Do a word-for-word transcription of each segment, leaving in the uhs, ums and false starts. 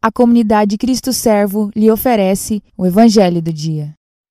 a comunidade Cristo Servo lhe oferece o Evangelho do Dia.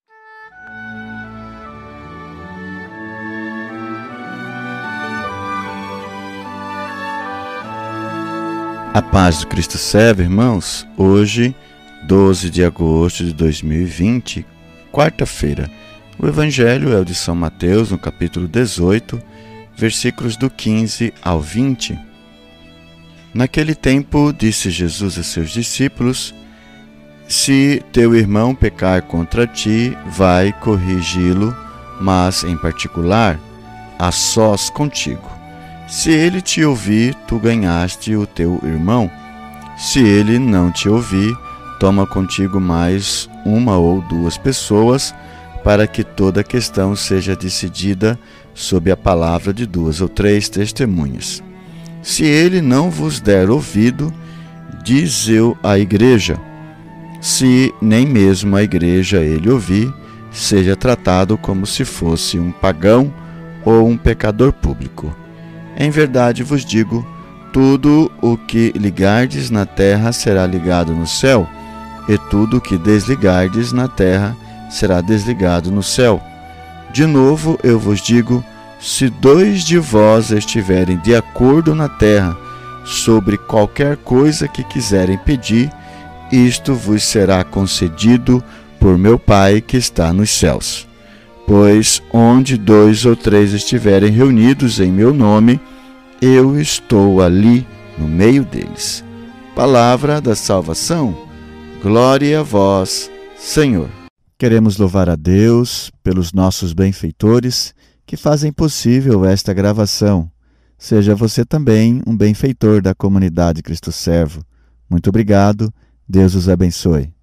A paz do Cristo Servo, irmãos. Hoje, doze de agosto de dois mil e vinte, quarta-feira. O Evangelho é o de São Mateus, no capítulo dezoito, versículos do quinze ao vinte. Naquele tempo, disse Jesus a seus discípulos: Se teu irmão pecar contra ti, vai corrigi-lo, mas, em particular, a sós contigo. Se ele te ouvir, tu ganhaste o teu irmão. Se ele não te ouvir, toma contigo mais uma ou duas pessoas, para que toda a questão seja decidida sob a palavra de duas ou três testemunhas. Se ele não vos der ouvido, diz eu à igreja. Se nem mesmo a igreja ele ouvir, seja tratado como se fosse um pagão ou um pecador público. Em verdade vos digo, tudo o que ligardes na terra será ligado no céu, e tudo o que desligardes na terra será desligado no céu. De novo eu vos digo, se dois de vós estiverem de acordo na terra sobre qualquer coisa que quiserem pedir, isto vos será concedido por meu Pai que está nos céus. Pois onde dois ou três estiverem reunidos em meu nome, eu estou ali no meio deles. Palavra da salvação. Glória a vós, Senhor. Queremos louvar a Deus pelos nossos benfeitores que fazem possível esta gravação. Seja você também um benfeitor da comunidade Cristo Servo. Muito obrigado. Deus os abençoe.